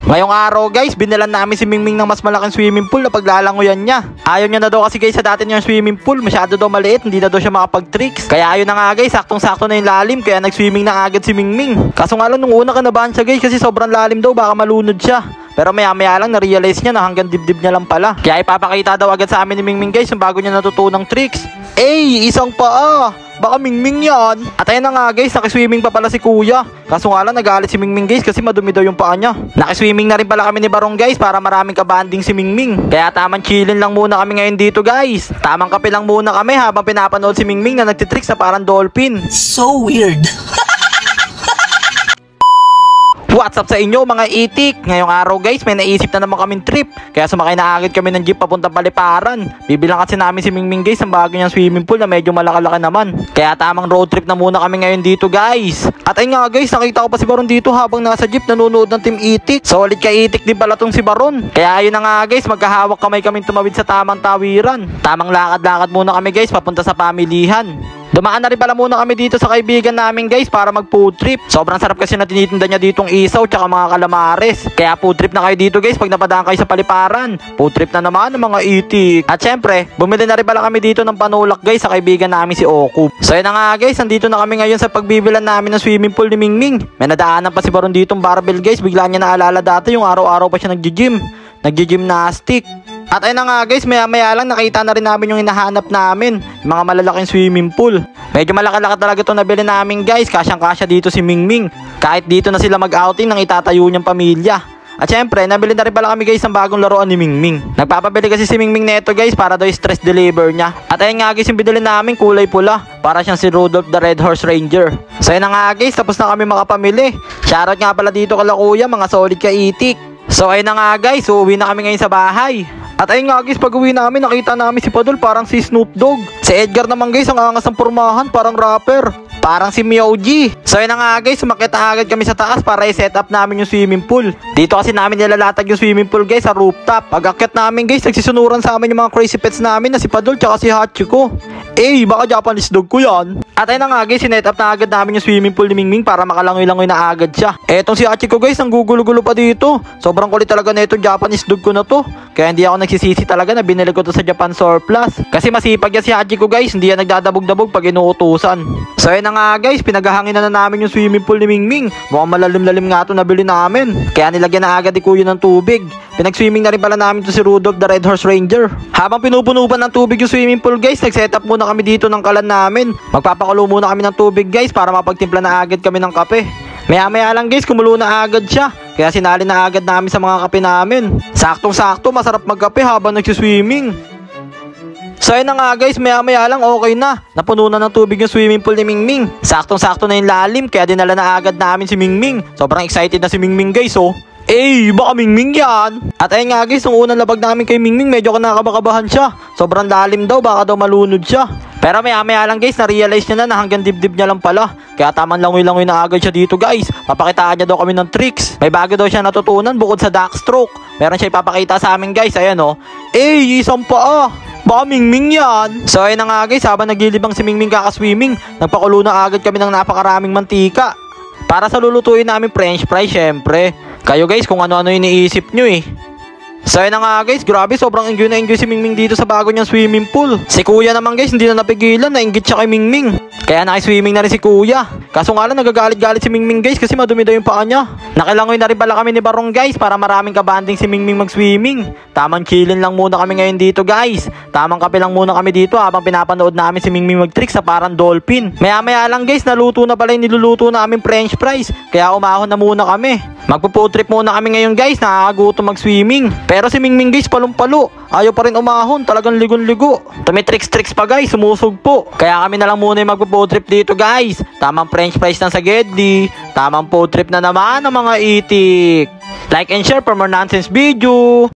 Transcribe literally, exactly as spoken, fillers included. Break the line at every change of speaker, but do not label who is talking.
Ngayong araw guys, binilan namin si Mingming ng mas malaking swimming pool na paglalangoyan niya. Ayaw niya na daw kasi guys sa dati niyang swimming pool, masyado daw maliit, hindi na daw siya makapag-tricks. Kaya ayun na nga guys, saktong-sakto na yung lalim, kaya nag-swimming na agad si Mingming. Kaso nga lang nung una kanabahan siya guys kasi sobrang lalim daw, baka malunod siya. Pero maya maya lang na-realize niya na hanggang dibdib niya lang pala. Kaya ipapakita daw agad sa amin ni Mingming guys yung bago niya natutunang tricks. Eh, isang paa! Baka Mingming yan. At ayun na nga guys, nakiswimming pa pala si kuya. Kaso nga lang nagalit si Mingming guys kasi madumi daw yung paa niya. Nakiswimming na rin pala kami ni Barong guys para maraming kabanding si Mingming. Kaya tamang chillin lang muna kami ngayon dito guys. Tamang kape lang muna kami habang pinapanood si Mingming na nagtitricks na parang dolphin.
So weird.
What's up sa inyo mga itik? Ngayong araw guys, may naisip na naman kaming trip. Kaya sumakay na agad kami ng jeep papunta Paliparan. Bibilang kasi namin si Mingming guys ang bago niyang swimming pool na medyo malaki-laki naman. Kaya tamang road trip na muna kami ngayon dito guys. At ayun nga guys, nakita ko pa si Baron dito habang nasa jeep nanonood ng Team Itik. Solid ka itik din pala tong si Baron. Kaya ayun na nga guys, magkahawak kamay kaming tumawid sa tamang tawiran. Tamang lakad-lakad muna kami guys papunta sa pamilihan. Dumaan na rin pala muna kami dito sa kaibigan namin guys para mag food trip. Sobrang sarap kasi na tinitinda niya ditong isaw tsaka mga kalamares. Kaya food trip na kayo dito guys pag napadaan kayo sa Paliparan. Food trip na naman ng mga itik. At syempre, bumili na rin pala kami dito ng panulak guys sa kaibigan namin si Okup. So yun na nga guys, nandito na kami ngayon sa pagbibilan namin ng swimming pool ni Mingming. May nadaanan pa si Baron ditong barbell guys. Bigla niya naalala dati yung araw-araw pa siya nag-gym. Nag-gymnastic. At ayun na nga guys, maya maya lang nakita na rin namin yung hinahanap namin, yung mga malalaking swimming pool. Medyo malaki-laki talaga itong nabili namin guys, kasyang-kasya dito si Mingming. Kahit dito na sila mag-outing ng itatayo niyang pamilya. At syempre, nabili na rin pala kami guys ng bagong laruan ni Mingming. Nagpapabili kasi si Mingming neto guys para daw stress deliver niya. At ayun nga guys, yung binili namin kulay pula, para siyang si Rudolph the Red Horse Ranger. So yun na nga guys, tapos na kami makapamili. Shoutout nga pala dito kala kuya, mga solid ka itik. So ayun na nga guys, uuwi na kami ngayon sa bahay. At ayun nga guys, pag uwi namin, nakita namin si Padol parang si Snoop Dogg. Si Edgar naman guys, ang angas ng pormahan, parang rapper. Parang si Meow G. So yun na nga guys, sumakit na agad kami sa taas para i-set up namin yung swimming pool. Dito kasi namin nilalatag yung swimming pool guys sa rooftop. Pag akyat namin guys, nagsisunuran sa amin yung mga crazy pets namin na si Padol tsaka si Hachiko. Eh, baka Japanese dog ko yan. At ayun na nga guys, sinet up na agad namin yung swimming pool ni Mingming para makalangoy-langoy na agad siya. Etong si Hachiko guys, ang gugulo-gulo pa dito. Sobrang kulit talaga na itong Japanese dog ko na to. Kaya hindi ako nagsisisi talaga na binili ko to sa Japan Surplus. Kasi masipag yan si Hachiko guys, hindi yan nagdadabog-dabog pag inuutusan. So ayun na nga guys, pinagahangin na, na namin yung swimming pool ni Mingming. Mukhang malalim-lalim nga ito nabili namin. Kaya nilagyan na agad ni kuya ng tubig. Pinag-swimming na rin pala namin to si Rudolph the Red Horse Ranger. Habang pinupuno pa ng tubig yung swimming pool guys, nag-set up muna kami dito ng kalan namin. Magpapakulo muna kami ng tubig guys para mapagtimpla na agad kami ng kape. Maya maya lang guys, kumulo na agad siya. Kaya sinali na agad namin sa mga kape namin. Saktong-sakto, masarap magkape habang nagsiswimming. So ayun na nga guys, maya maya lang okay na. Napuno na ng tubig yung swimming pool ni Mingming. Saktong-sakto na yung lalim, kaya dinala na agad namin si Mingming. Sobrang excited na si Mingming guys oh. Eh, baka Mingming yan. At ayun nga guys, nung unang labag namin kay Mingming, medyo kinakabakabahan siya. Sobrang lalim daw, baka daw malunod siya. Pero maya maya lang guys, na-realize niya na na hanggang dibdib niya lang pala. Kaya tamang langoy-langoy na agad siya dito guys. Papakitaan niya daw kami ng tricks. May bago daw siya natutunan bukod sa backstroke. Meron siya ipapakita sa amin guys, ayan oh. Eh, isang paa. Baka Mingming yan. So ayun na nga guys, habang nagilibang si Mingming kakaswimming, nagpakulo na agad kami ng napakaraming mantika. Para sa lulutuin namin french fries syempre. Kayo guys kung ano-ano iniisip nyo eh. So yun na nga guys, grabe sobrang enjoy na enjoy si Mingming dito sa bago niyang swimming pool. Si kuya naman guys, hindi na napigilan, nainggit siya kay Mingming. Kaya nakiswimming na rin si kuya. Kaso nga lang nagagalit-galit si Mingming guys kasi madumi daw yung paa niya. Nakilangoy na rin pala kami ni Barong guys para maraming kabanding si Mingming mag-swimming. Tamang chillin lang muna kami ngayon dito guys. Tamang kape lang muna kami dito habang pinapanood namin si Mingming mag-trick sa parang dolphin. Maya-maya lang guys, naluto na pala yung niluluto namin french fries. Kaya umahon na muna kami. Magpo-food trip muna kami ngayon guys, nakakagutom mag-swimming. Pero si Mingming guys palong-palo, ayaw pa rin umahon, talagang ligon-ligo. Tumitricks-tricks pa guys, sumusugpo. Kaya kami na lang muna yung magpo-food trip dito guys. Tamang french fries ng Sagedli. Tamang food trip na naman ng mga itik. Like and share for more nonsense video.